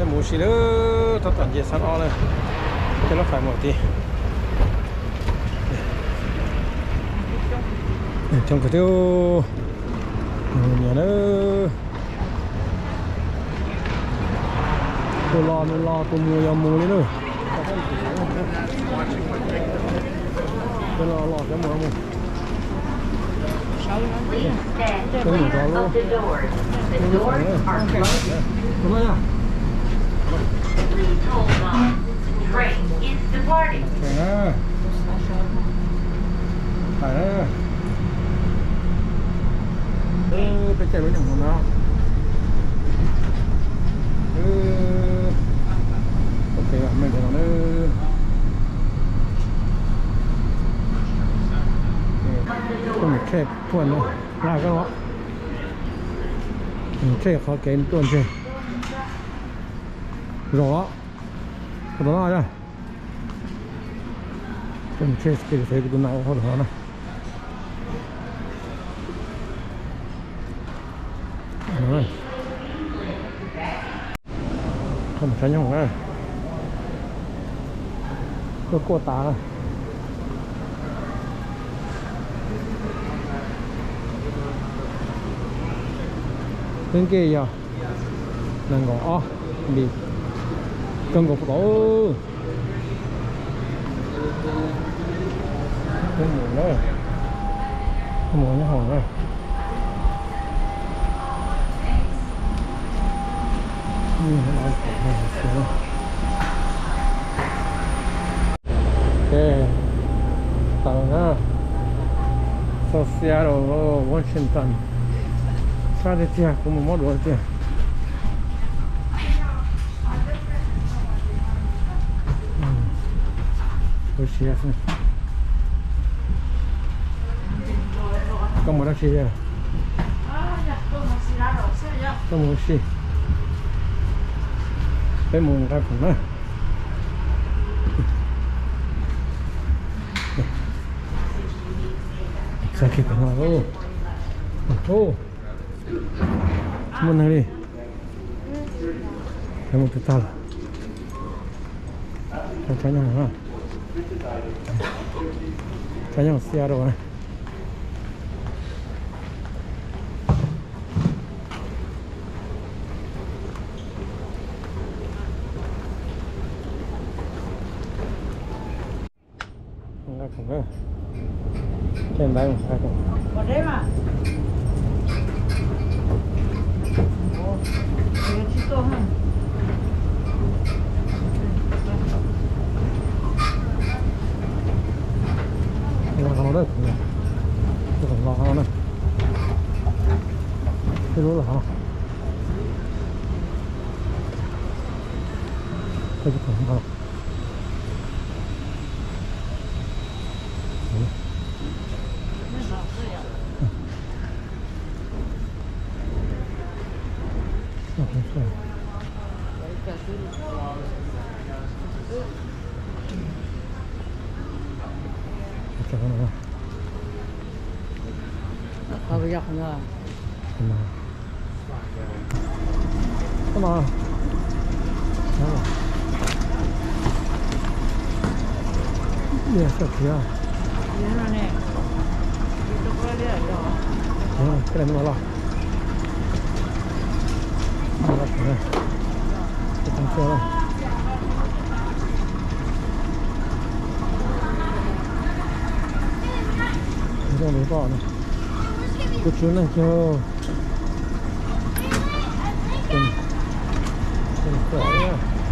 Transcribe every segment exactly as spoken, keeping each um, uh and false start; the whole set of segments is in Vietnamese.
mù xì nữa thật toàn gì sẵn o này cho nó phải một tí trong cái tiêu nhà nó tôi lo tôi lo tôi mua cho mua đấy nữa tôi lo lo cái mua mua tôi mua cho luôn đúng rồi nhá Train is departing. à phải đó ừ cái chạy với nhầm của nó ừ ok mình phải nó không phải kẹp tuần đâu là cái đó kẹp khó kén tuần chơi rõ đó là 좀 체스케이 세기도 나오고 하나 không phải nhau à có cô ta bên kia giờ là ngõ đi cần gục tổ cái mùi đó cái mùi nó hồn đó ok tàu đó Seattle Washington sao để chia cũng một món đồ chia tôi chia xem có một taxi à có một taxi cái mùng ra cũng đó sao kịp nó ô ô muốn này đi cái một cái tàu cái trái nhau hả trái nhau xe rồi này không có trên đây mà không ở đấy mà chỉ tô hơn lo ho đấy tôi còn lo ho nữa cái lúa là ho cái gì cũng ho Không có giặc nữa. Come on. Come on. Come on. Yes, okay. Ini mana ni? Itu kau lihat dah. Ya, kena mana lah. Mana kena? Kita cari lah. Ini ni apa ni? Kucing lah jo. Ken, ken saya.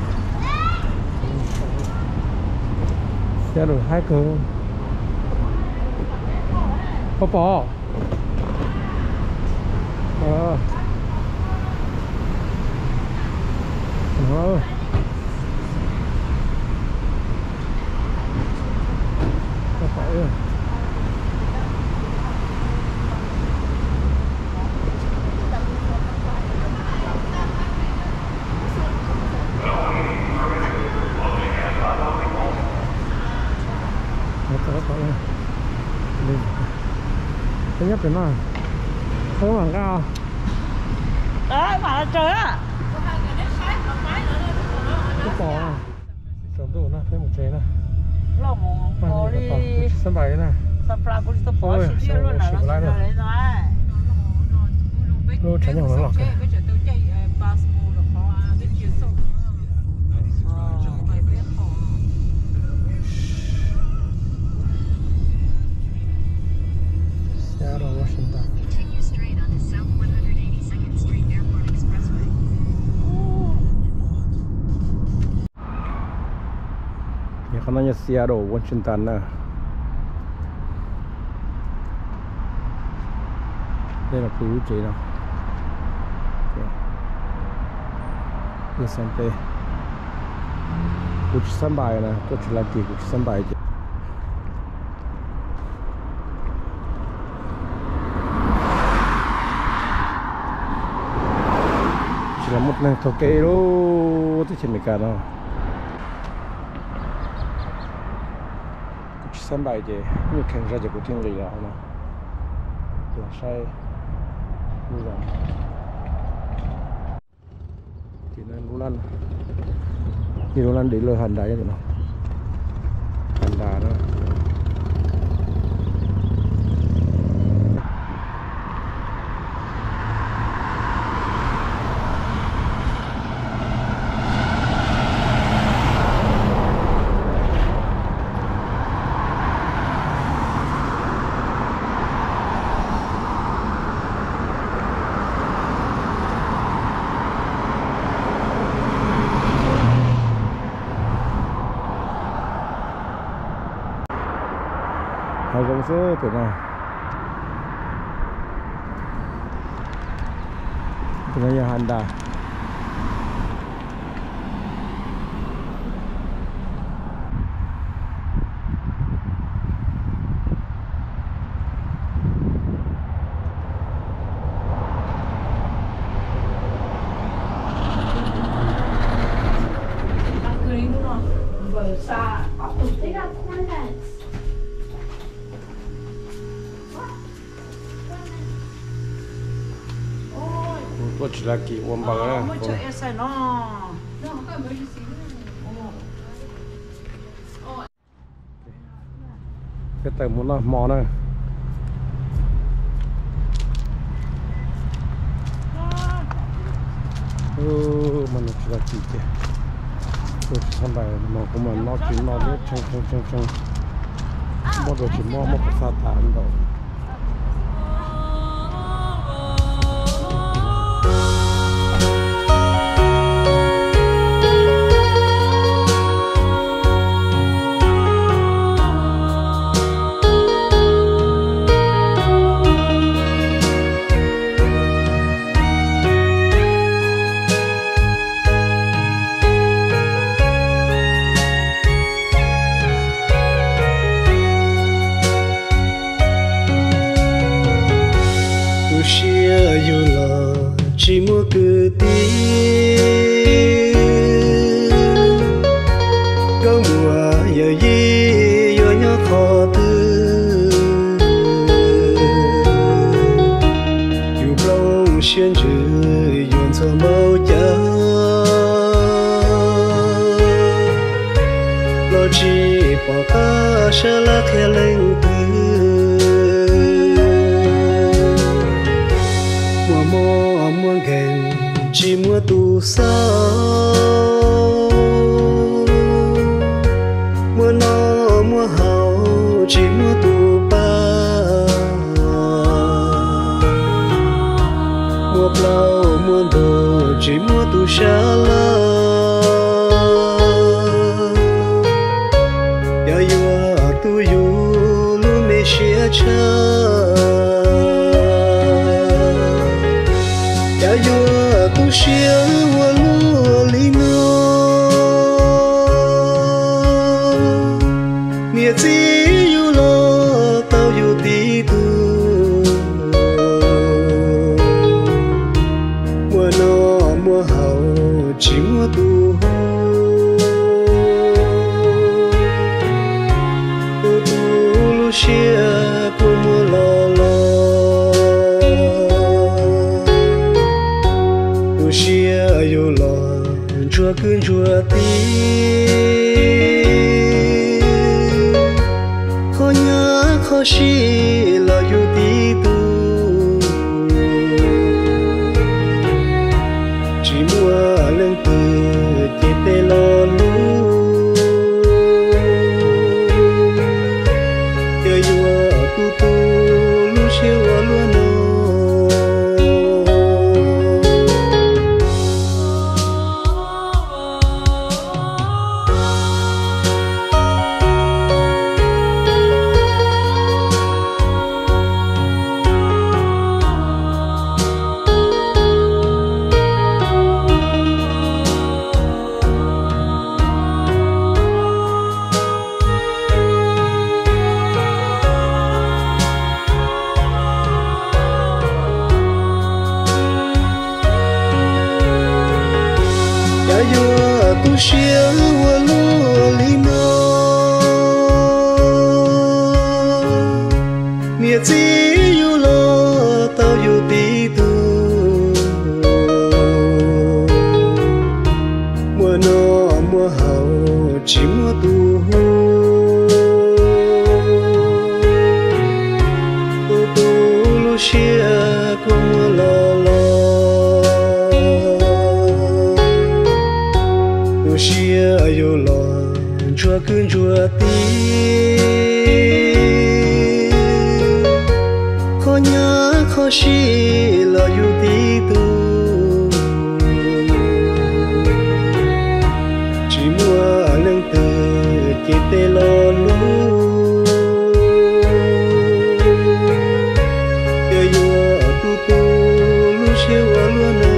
Xe đổi hai cơ. Bò bò. Ờ. Ờ. Có phải rồi. Thứ nhất là không bằng cao Đấy, mà là trời á. bỏ sớm đủ nè thêm một chế nè lo mong mà có đi đi sân bay nè sắp ra cũng sắp bỏ ôi xịt luôn là nó lấy nó luôn tránh nhau nó lọt kìa Seattle, Washington. Continue straight on the South one hundred eighty-second Street Airport Expressway. Nhà con nói Seattle, Washington nè. Đây là khu trị đâu. Đây sân bay. Khu sân bay nè, tôi chỉ là kỳ khu sân bay chứ. Chỉ là một lần thầu kê đó, tôi chỉ mấy cả đâu. Sân bay chứ, như khen ra cho cuộc thiên lý là không nào. Là sai như vậy thì nên Đô Lan thì Đô Lan để lời hành đá cho nó hành đá đó hai công số từ nào từ nhà Honda They got corn heads. tôi chỉ là kỳ ôm bằng đó mới chơi sai nó cái tờ muốn là mò này ừ mà nó chỉ là kỳ kìa tôi chỉ không phải mà của mình nó chỉ nó biết trong trong trong trong mua đồ chỉ mua một cái pha tán đâu chỉ mua cứ tí có mùa giờ gì giờ nhớ khó tư dù rong xuyên chữ dọn cho bao giờ lo chỉ bỏ cả sẽ là khe lên tư chỉ mua tu sao mua nó mua hậu chỉ mua tu ba mua plau mua đồ chỉ mua tu xa la ya yo tu yu lu me xia cha ya yo tu xia wa lu li no nia chi yu lo tao yu ti tu mua no mua hậu chỉ mua tu tu tu lu xia ku mua lo lo xia yêu lo chúa cơn chúa tí khó nhớ khó xí là yêu tí tu chỉ mua lên từ chỉ tê lo lu yêu yêu tu tu lu siêu luôn nó tu xia hoa lúa li mơ mía chỉ yêu lo tao yêu tí tu mùa nó mùa hậu chỉ mùa tu tu tu lu xia cũng mùa lo lo chia yêu lo chúa cơn chúa tí khó nhớ khó xí là yêu tí tu chỉ mua lên từ chỉ tê lo lu yêu yêu tu tu lu siêu luôn nó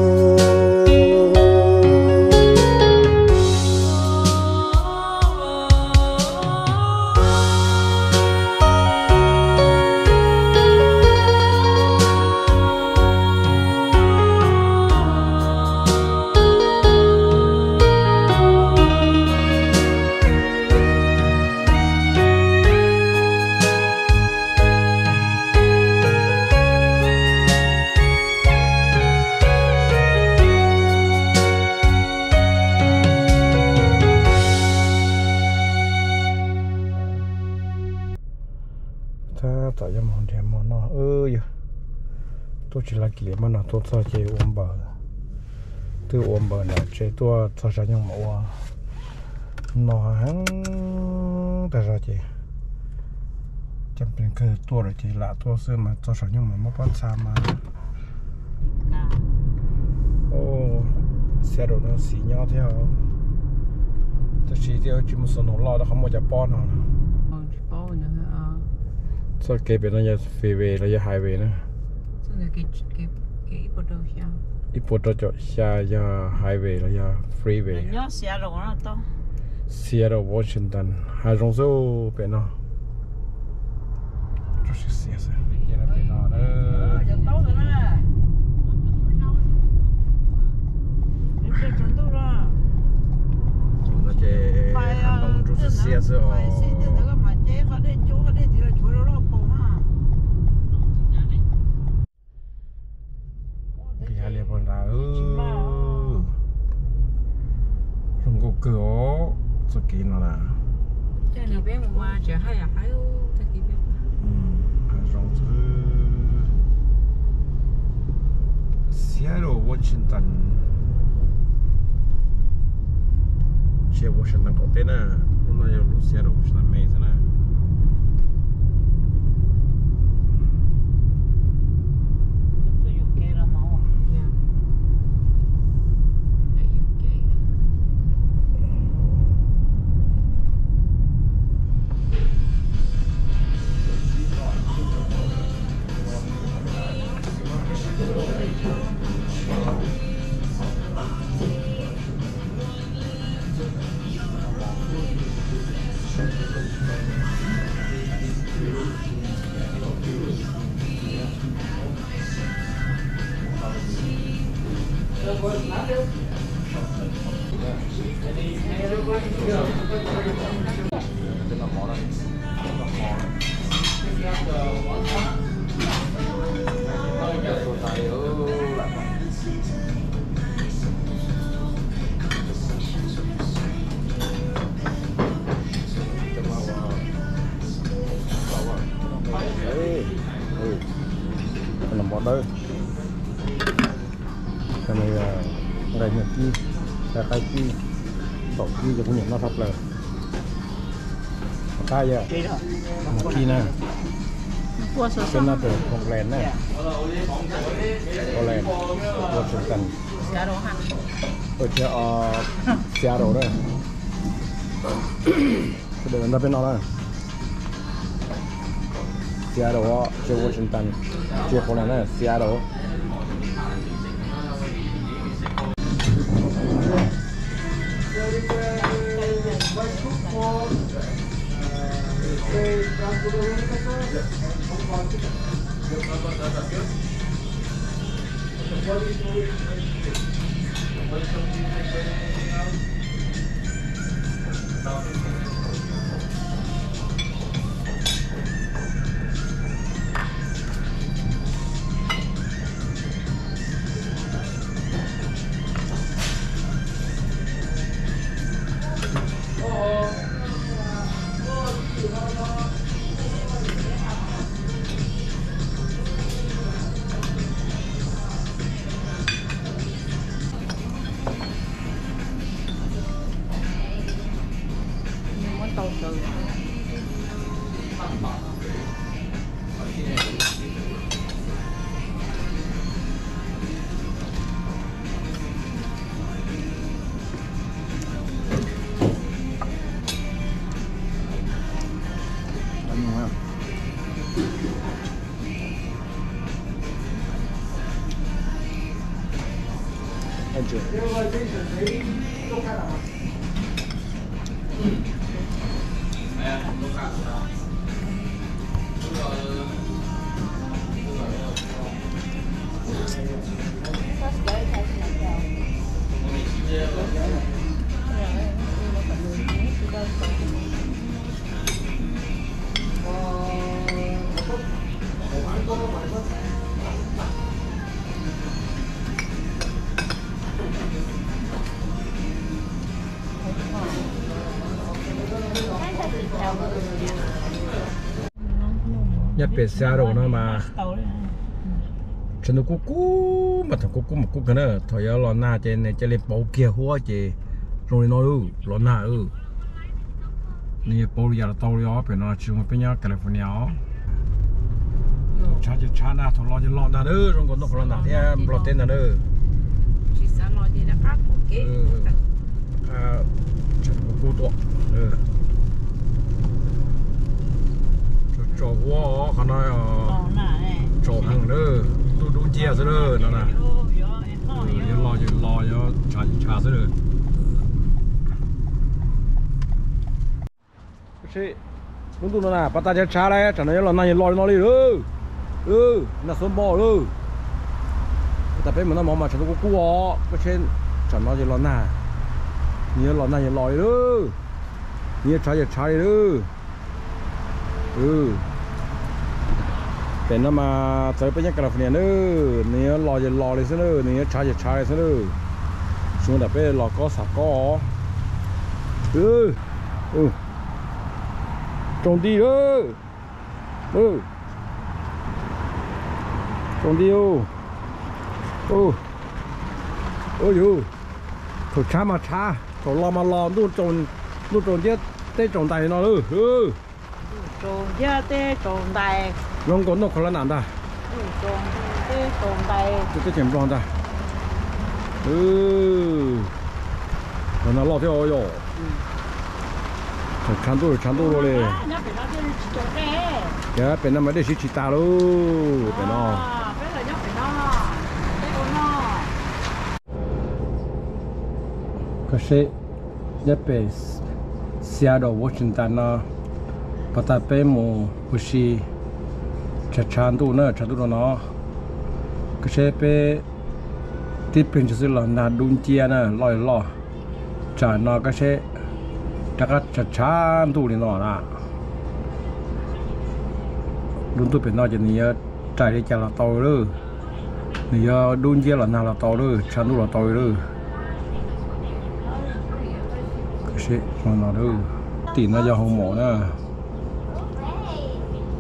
tại sao mà thèm mà nó ơi tôi chỉ là kỹ mà nó tôi sao chơi ôm bờ từ ôm bờ này chơi tôi sao sao nhưng mà nó hắn tại sao chơi chẳngเป็นคือตัวเลยทีละตัวซื้อมาตัวsao nhưng mà mất bắt xa mà ô xe đồ nó xì nhau theo tôi chỉ theo chỉ một số nó lo đó không một chả bao nào sao kế bên nó là freeway là highway nữa sao là cái cái cái bộ đồ sao ít bộ đồ cho xa là highway là freeway nhớ xe đồ nó to Seattle Washington hai trong số bên nó rất là xe xe bên nó bên nó đó giờ tốt rồi nè những cái chuẩn đâu rồi chúng ta chơi hàng đông rất là xe xe ở không có cửa cho kỹ nó là cái này bé mà chờ hai à hai ô ta kỹ bé ừ rong thứ Seattle Washington Seattle Washington có tên à lúc nào lúc Seattle Washington mấy thế nào แต่ใครที่ตกที่จะคุณเห็นเราทับเลยใช่เยอะที่น่ะ Cua sốt เป็นหน้าเปิดของแลนด์น่ะของแลนด์ตัวชนกัน Giá đồ hả? เปิดเชื่ออเซียโร่ด้วยเดินมาเป็นอะไรเซียโร่เชื่อวอชิงตันเชื่อของแลนด์น่ะเซียโร่ Món tàu từ anh chị nhất biệt xa đồ nó mà tàu đấy. chân nó cú cú mà thằng cú cú mà cú cái nữa thôi giờ lon na trên này chơi lên bầu kia hoa chị rồi nó ừ lon na ừ này bầu giờ là tàu đó phải nó chịu một bên nhà California cha chỉ cha na thằng lo chỉ lon na nữa rồi còn nó lon na thì em lon tên na nữa Chỉ sao nói đi là ác của cái à chân cú cú to ừ cho hoa khả năng Ờ nà này cho hàng nữa tôi đúng chia rồi nữa nó nè Vô vô em ừ, hỏi giờ lo giờ lo cho trả trả rồi nữa cái muốn tôi nó nè bắt ta cho trả đấy trả nó là này lo nó đi nữa ừ là số bò nữa tập ấy mà nó mong mà trả nó có cua cái trên trả nó giờ lo nè nhớ lo này giờ lo nữa nhớ trả giờ trả đi nữa ừเป็นน้ำมาใส่ไปยังกระดิ่งเนี่ยเนี่ยรอจะรอเลยซะเลยเนี่ยช้าจะช้าเลยซะเลยช่วงแต่ไปรอก็สักก็เออเออตรงดีเออเออตรงดีโอ้โอ้โอ้ยูถูกช้ามาช้าถูกรอมารอนู่นจนนู่นจนเยอะเต้จงใจนอนเลยเออ Trồn giá tê trồn đầy long còn nó còn là nào ta Trồn tê trồn đầy cái cái chém tròn ta ừ rồi nó lọt theo rồi phải chán tôi chán tôi rồi Nó phải nó đi trồn đê cái bên nó mới để xí xí ta luôn bên nó Cái là nhóc phải nó Cái con nó cái xe nhất bên Seattle Washington nó bắt ta bé mù bút xí chặt chán tôi nữa chán tôi nó cái xe bé tiếp bên cho là nà đun chia nè lòi lò chả nó cái xe chắc là chặt chán tôi thì nó là đun tôi bên nó chỉ nhiều trái đi chả là tàu nữa nhiều đun chia là nào là tàu nữa chán tôi là tàu nữa cái xe nó nó nữa tiền nó do không mỏ nữa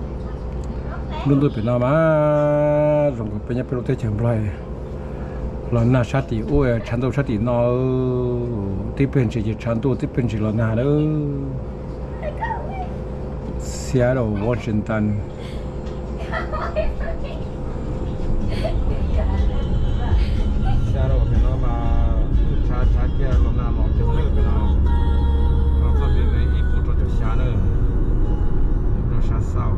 đun tôi bên nó mà rồi bên nhà bên tôi chèm lại là na sát thì ôi chăn đồ sát thì nó tiếp bên chỉ chăn đồ tiếp bên chỉ là na đó Seattle Washington Seattle bên nó mà cha cha kia là na nó cho nó bên nó nó có bên này ít bộ cho xa nữa nó xa sao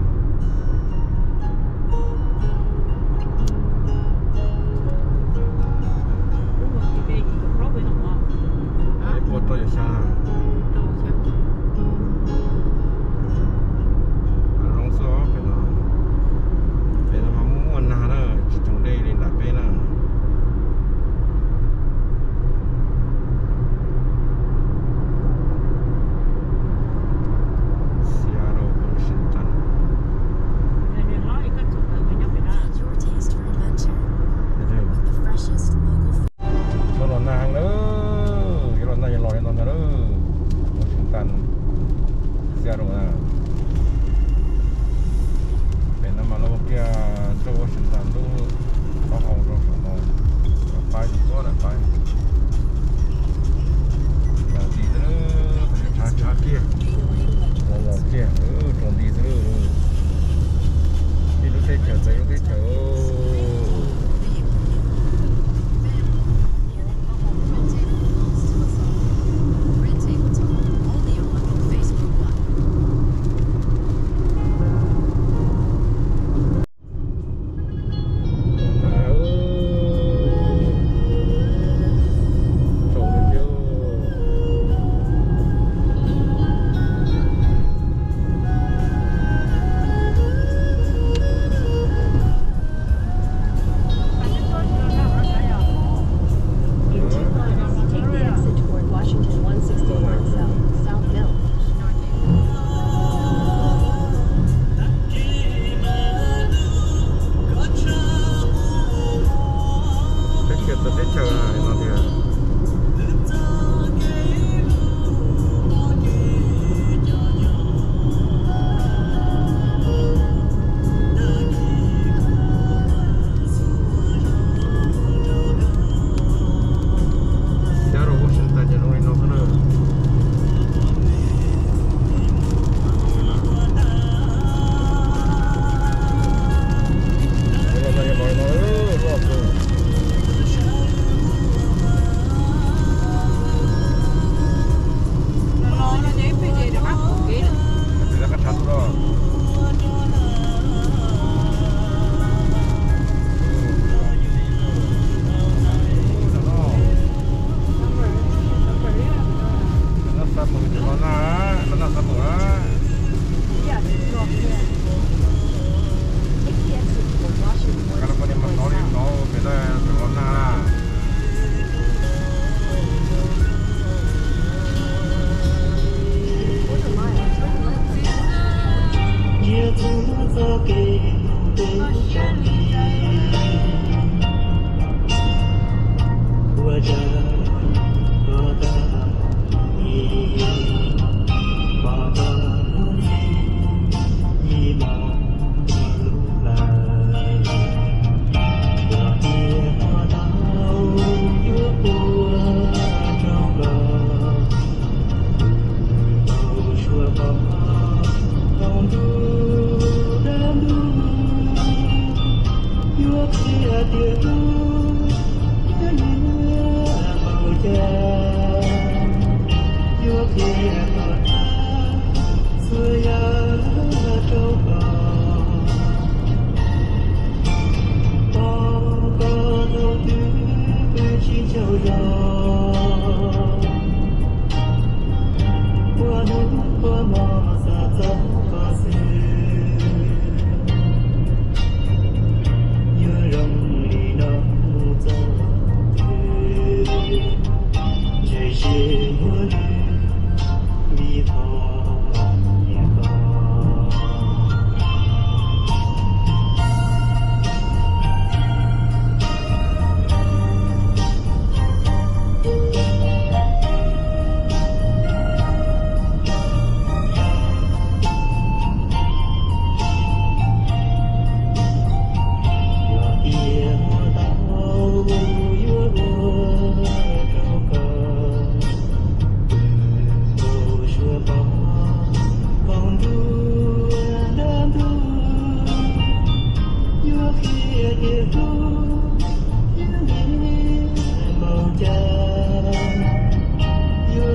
tôi ở xa rong gió phải nó phải nó mà muốn nào đó chỉ trong đây lên đặt bên nào Seattle Washington Your taste for adventure with the freshest local food. nó là nàng nữa nó là lòi nó nữa Washington Seattle à bên nó mà nó kia cho Washington nó có hồng rồi nó phải thì có là phải là đi nữa cha cha kia là là kia ừ trồng đi nữa đi lúc đấy chờ tới lúc đấy chờ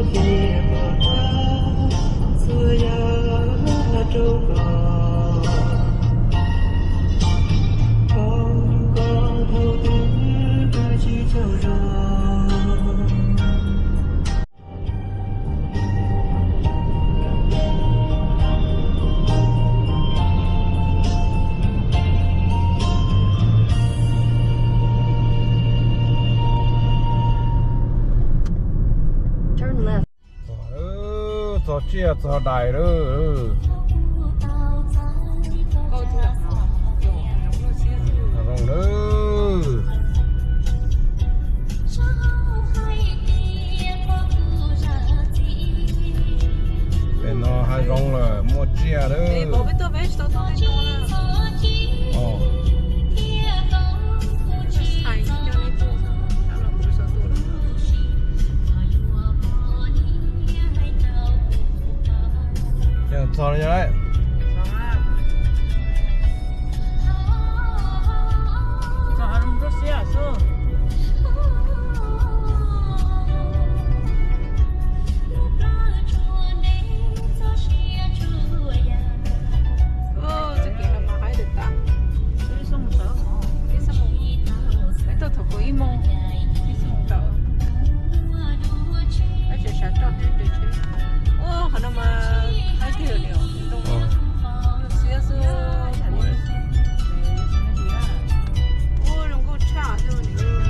kia mà ta xưa ya trâu cò con có thâu thứ ta chỉ trâu rồi. Turn left. ừ cho chia cho đại đó Câu thứ là nó dùng nó xíu xíu. rong đó bên nó hai rong là mua chia đó Ê, bố biết tôi biết tôi tôi đi đâu là. ờ Sai cho nên tôi. Đó là bố sợ tôi. giờ cho nó đấy 자, 하루 브러쉬야, 써. 어, 저기 là mà hái được ta. Cái sông tớ. Cái sông. Cái tớ thuộc của Imo. Cái sông tớ. Cái chuyện sáng tròn đến được chứ. Ô, hả nó mà hái tiêu nhiều. Đúng ờ không? Xíu xíu. Ô, nó có chả rồi.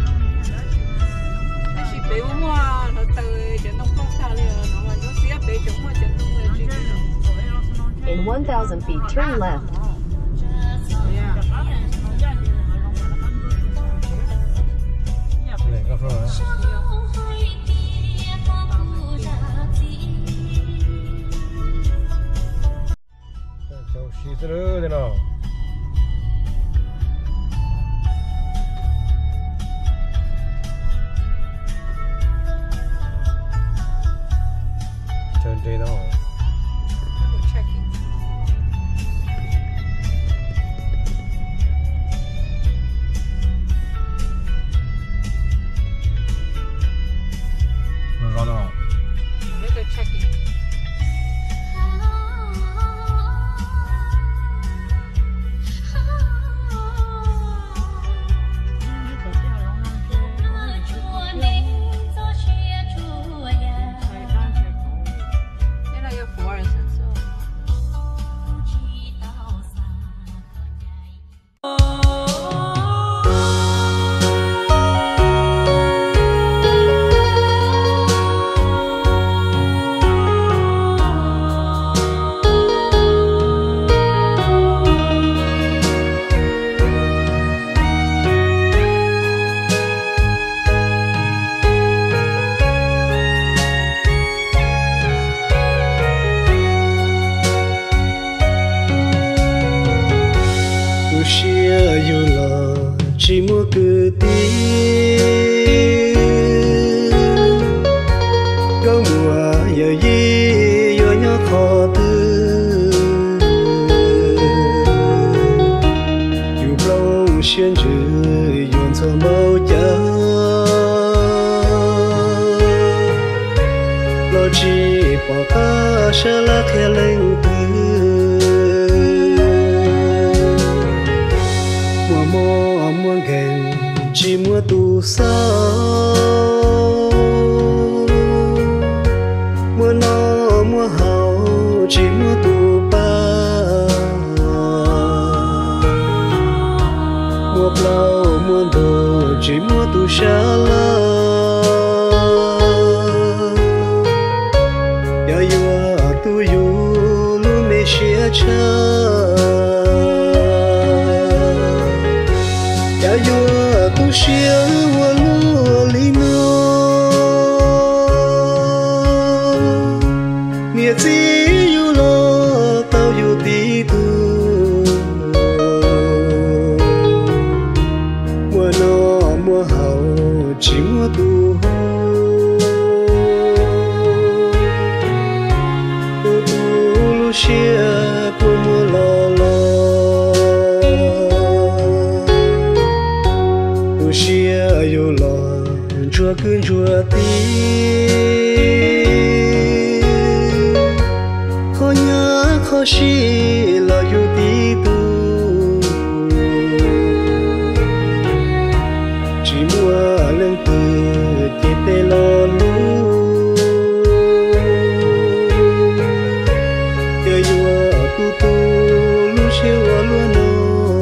Cái gì bé mua nó từ trên đông phong xa liền nó mà nó xía bé chúng mà trên đông là chỉ. In one thousand feet, turn left. này có rồi cháu xí thế nào chân thế nào nó nào chỉ mua cứ tí có mùa giờ gì giờ nhớ khó tư dù lâu xuyên chữ dọn cho mau giá lo chỉ bỏ ta sẽ là khe lên tư mùa mùa mùa ghen chỉ mùa tu sao mùa nó mùa hào chỉ mùa tu ba mùa bao mùa đồ chỉ mùa tu xa la ya yo tu yu lu me xia cha ya yo tu xia wa lu li no nghĩa gì yu lo tao yu ti tu mùa nó mùa hậu chỉ mùa tu tu tu lu xia của mùa lo lo tu xia yu lo chúa cưng chúa tí khó xí là yêu tí tu chỉ mua lên từ chế tê lo lu giờ yêu tu tu lu siêu luôn nó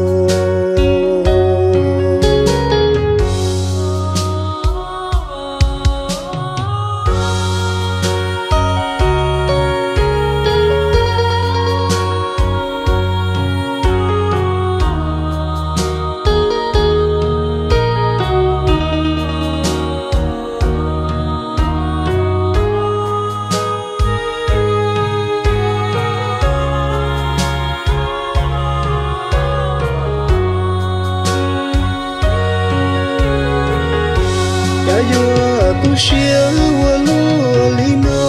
yo tu xia wa lu li no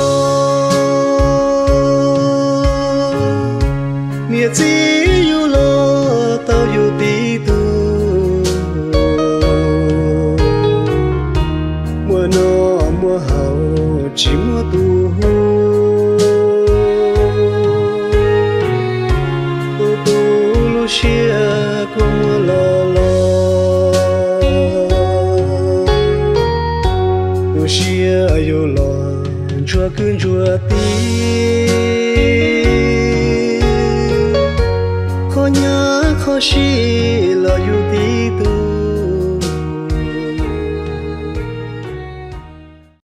mia chi yu lo tao yu ti tu mùa no mùa hậu chỉ mùa tu tu tu lu xia ko mùa lo lo chia yêu lo chúa cơn chúa tí khó nhớ khó xí là yêu tí tu